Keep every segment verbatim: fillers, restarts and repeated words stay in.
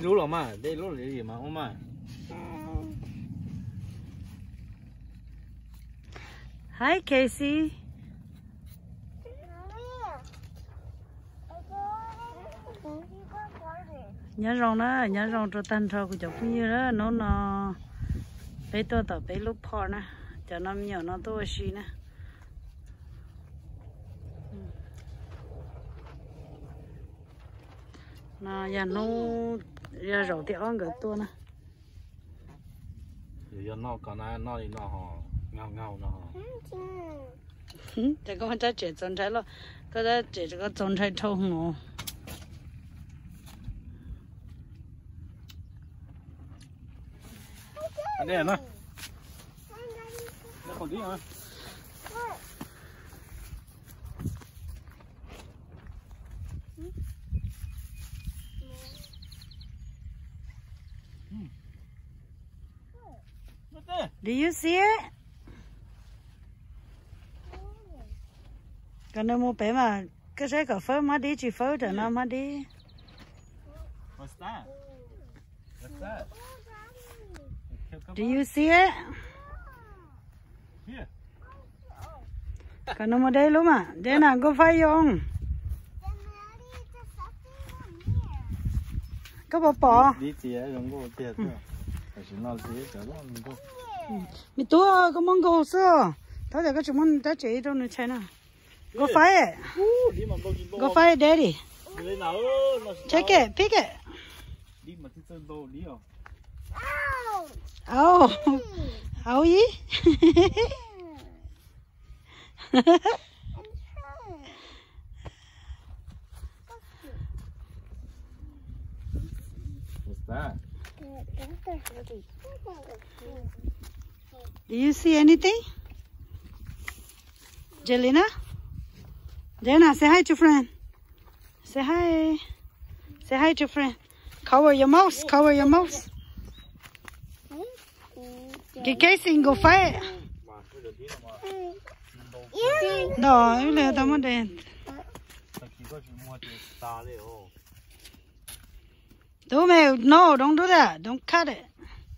lú rồi mà, đây lú là gì mà ông mà. Hi Casey. Nhớ rong đó, nhớ rong cho tan cho của chồng cũng như đó, nó nó bé tôi tập bé lúc phò nè, cho nó nhiều nó tôi xí nè. Nó giờ nó giờ rau thì ăn cái tôi nè. Giờ nó còn nó nó thì nó họ ngao ngao nó. 这个我在这种菜了，搁在这这个种菜炒红哦。 Anh đây nó. Nó còn tí hả? Do you see it? Còn đâu mua bé mà cái trái cà phê mà đi chỉ phơi cho nó mà đi. What's that? What's that? Do you see it? Here. Còn đâu mà đây luôn mà, đây nào có phải không? Có bỏ bỏ. Đi chia rồi có chia thôi. Phải chỉ nói gì cho nó có. Mình tua có món gấu xưa, thôi giờ có chúng mình đã chế đâu nữa chơi nào. Go find it. Go find it, Daddy. Check it, pick it. Đi mà thích sơn đồ đi không? Oh, how are you? What's that? Do you see anything? Jelena? Jelena, say hi to friend. Say hi. Say hi to friend. Cover your mouth. Cover your mouth. Cái cái xin go fight. Đó, cái này tao muốn đèn. Don't make, no, don't do that. Don't cut it.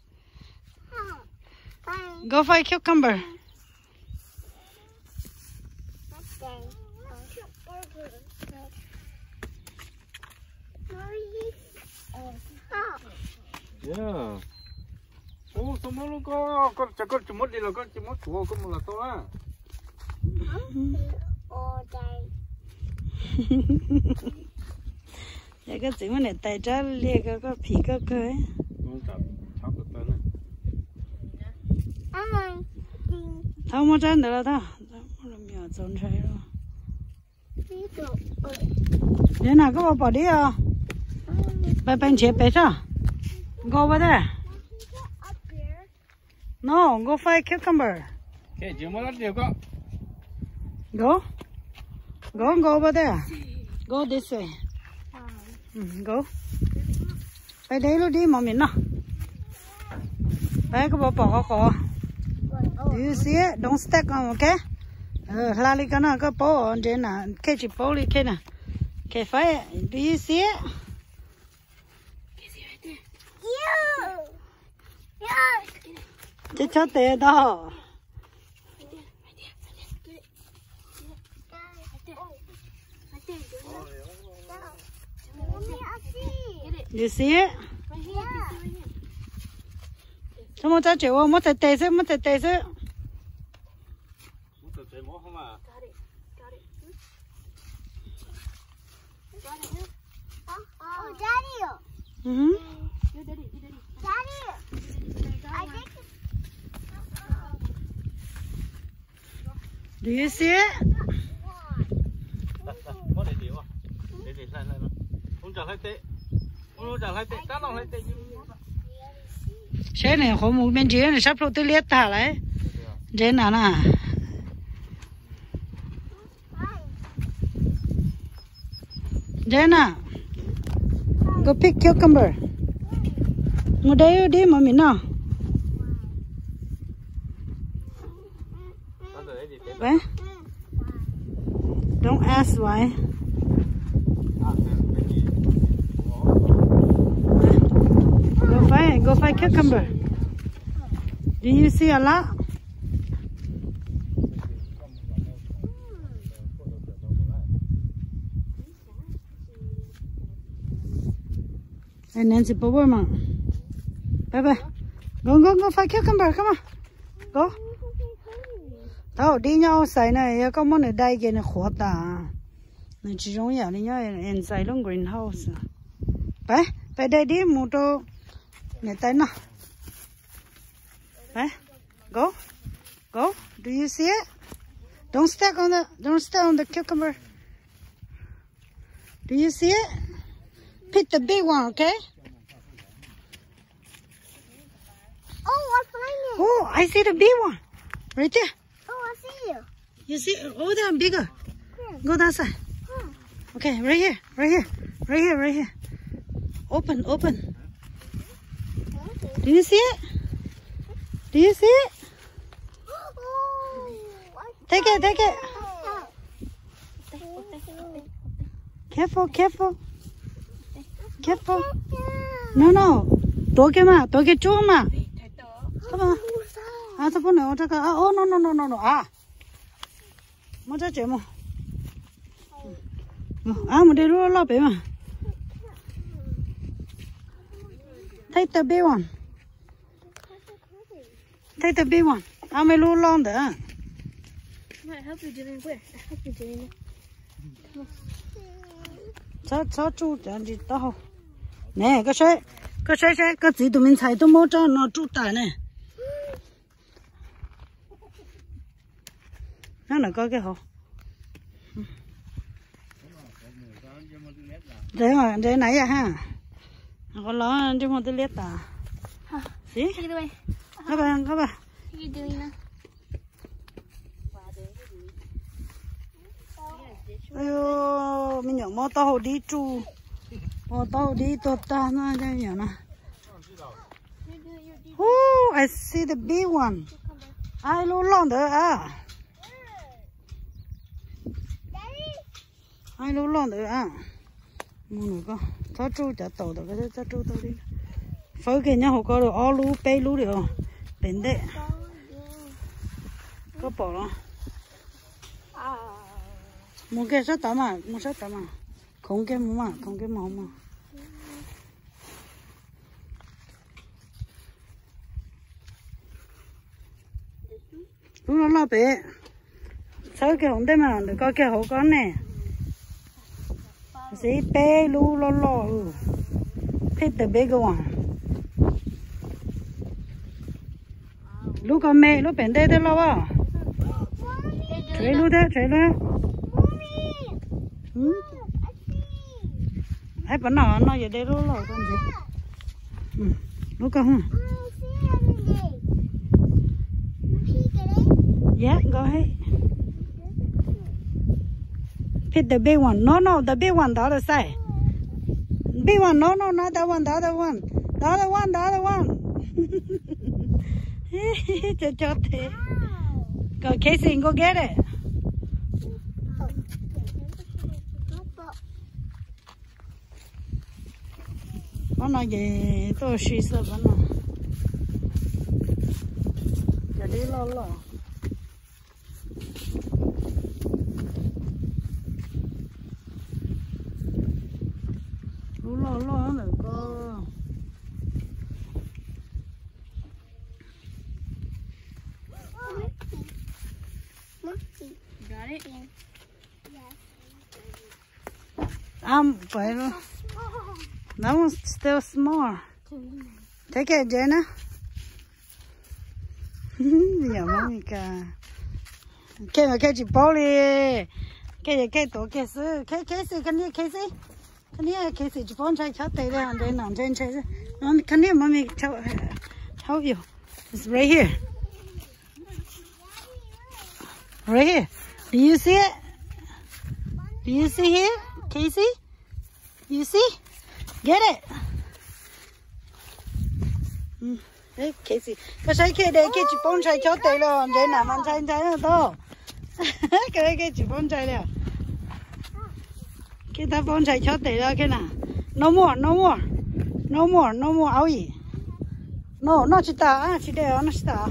Go find cucumber. Yeah. Ô, sao mà nó có con chắc con chim mất đi rồi con chim mất chùa con một là to á. Vậy cái gì mà này tay trái liệt cái cái phì cái cái. Con chắp chắp được tên này. Thao mà chân được là thao. Nó miệng trốn chạy rồi. Để nào có bỏ đi à? Bay bay chế bay sao? Go over there. No, go find cucumber. Okay, chim mất điều con. Go. Go go over there. Go this way. Mm, go. Bay đây luôn đi mà mình nào. Bay có bỏ bỏ có. Do you see it? Don't stack on, okay? Uh, la li cái nào có bỏ ở trên nào, cái chỉ bỏ li cái nào. Okay, phải. Do you see it? Chết chết tệ đó. You see it? Sao mà ta chịu mất tay tay chứ, mất tay tay chứ. Mất tay tay mất không à? Oh, Daddy. Mhm. Daddy. I think. Do you see it? Mất để điều à? Để để lại lại nó. Không trả lại tệ. Không trả lại tệ, cá lòng lại tệ. Cái này có một bên dưới này sắp rồi tôi liệt ta lại. Trên nào nè. Trên nào. Go pick cucumber. Ngồi đây đi mà mình nào. Vậy? Don't ask why. Go find cucumber. Do you see a lot? Hey, Nancy, bye bye, mom. Bye bye. Go, go, go find cucumber. Come on. Go. Đâu đi nhau xài này có món ở đây kia nó khó ta. Nó chỉ giống như là nhau inside trong greenhouse. Phải, phải đây đi một chỗ này tay nào. Phải, go, go. Do you see it? Don't step on the, don't step on the cucumber. Do you see it? Pick the big one, okay? Oh, I find it. Oh, I see the big one, right there. Oh, I see you. You see? Oh, they're bigger. Yeah. Go that side. Hmm. Okay, right here, right here, right here, right here. Open, open. Do you see it? Do you see it? Oh, Take it, take it. I Careful, careful. Careful. No, no. Tôi kia mà, tôi kia chúa mà. Come on. À, sao nữa, chắc là, oh, no, no, no, no, no. À. Mà chắc chém mà. À, mà đi luôn lo bé mà. Take the big one. Take the big one. À, mày luôn lo nữa. I hope you're doing good. I hope you're doing it. Cho cho chú chẳng đi đâu. Nè, cái xe, cái xe xe, cái gì tụi mình xài tụi mua cho nó chú tải nè. Nó là có cái hồ. Để mà để nãy à ha. Có lo chứ một cái liệt à. Gì? Take it away. Các bạn, các bạn. What are you doing now? Ôi, mình nhớ mò tao đi chú, mò tao đi tốt ta nó đây nhở nè. Oh, I see the big one. Ai luôn lon đó à? Ai luôn lon đó à? Mua nữa con, cho chú chả tổ được cái cho chú tôi đi. Phơi cái nhau có được all lú, pe lú được, bên đấy. Có bỏ đó. Một cái rất tắm à, một rất tắm à, không cái mũ mà, không cái màu mà. Đúng rồi, lo bé. Sao cái hồng đây mà, được có cái hậu con nè. Sĩ bé lu lo lo, pick the big one. Lu con mẹ, lu bên đây đây lo à. Chơi lu thế, chơi lu. Ai bắn nào nó giờ đây đó rồi con gì? Ừ, nó có không? Yeah, go ahead. Pick the big one. No, no, the big one, the other side. Big one, no, no, not that one, the other one. The other one, the other one. Cho cho thế. Go, Casey, go get it. Nó nói gì tôi suy sợ vẫn nó giờ đi lo lo lo lo nữa cô Got it? I'm phải luôn. That one's still small. Take it, Jenna. Giờ mami cả. Cái mà cái chỉ bao đi. Cái cái tổ cái sư, cái cái sư cái này cái sư, cái này cái sư chỉ bao trái cháo tây đấy, anh đây nằm trên trái. Mami cái này mami cháo cháo yêu. It's right here. Right here. Do you see it? Do you see here, Casey? You see? Get it. Ừ. Đấy, Casey. Cái trái kia đây cái chỉ bông trái chót tây rồi, vậy nào mà trái trái nó to. Cái đấy cái chỉ bông trái đấy. Cái ta bông trái chót tây rồi cái nào. No more, no more, no more, no more áo gì. No, nó chỉ ta à, chỉ để nó chỉ ta.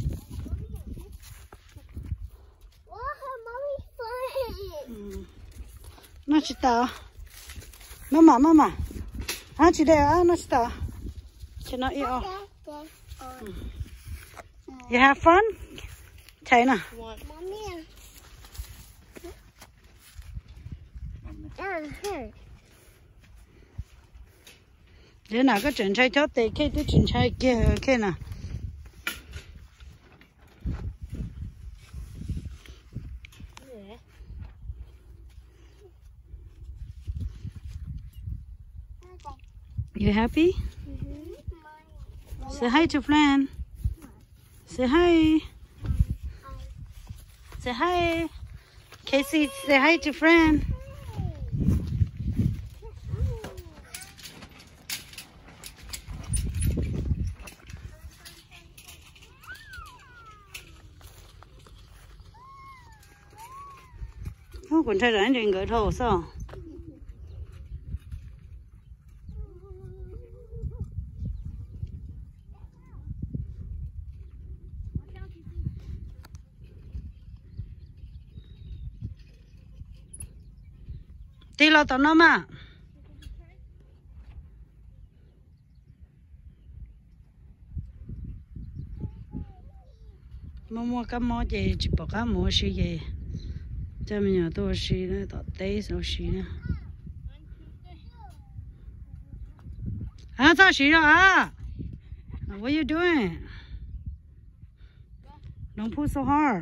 Nó chỉ ta. Mama, mama. À, chỉ để à, nó chỉ ta. Chỉ nó yêu. You have fun? Thấy nè. Để nào có chuyện chơi cho tệ cái cái chuyện chơi kia kia nè. You happy? Mm-hmm. Say hi to friend. Say hi. Say hi. Casey, say hi to friend. Oh, còn chơi rảnh chuyện gửi thầu sao? Đi lo tao nó mà. Mua mua cái mỏ gì, chỉ bỏ cái mỏ xí gì. Cho mình nhớ tôi xí nữa, tao té sao xí nữa. À, sao xí rồi à? What are you doing? Don't pull so hard.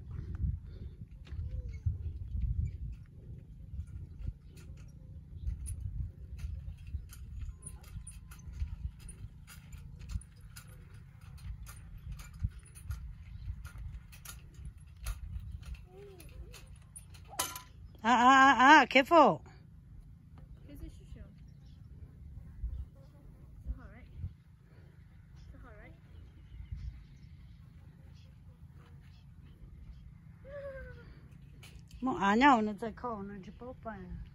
Ah, ah, ah, ah, careful. Who's this shoe? It's hot, right? It's hot, right? Một á nhau nó chạy khổ nó chỉ bốc phải.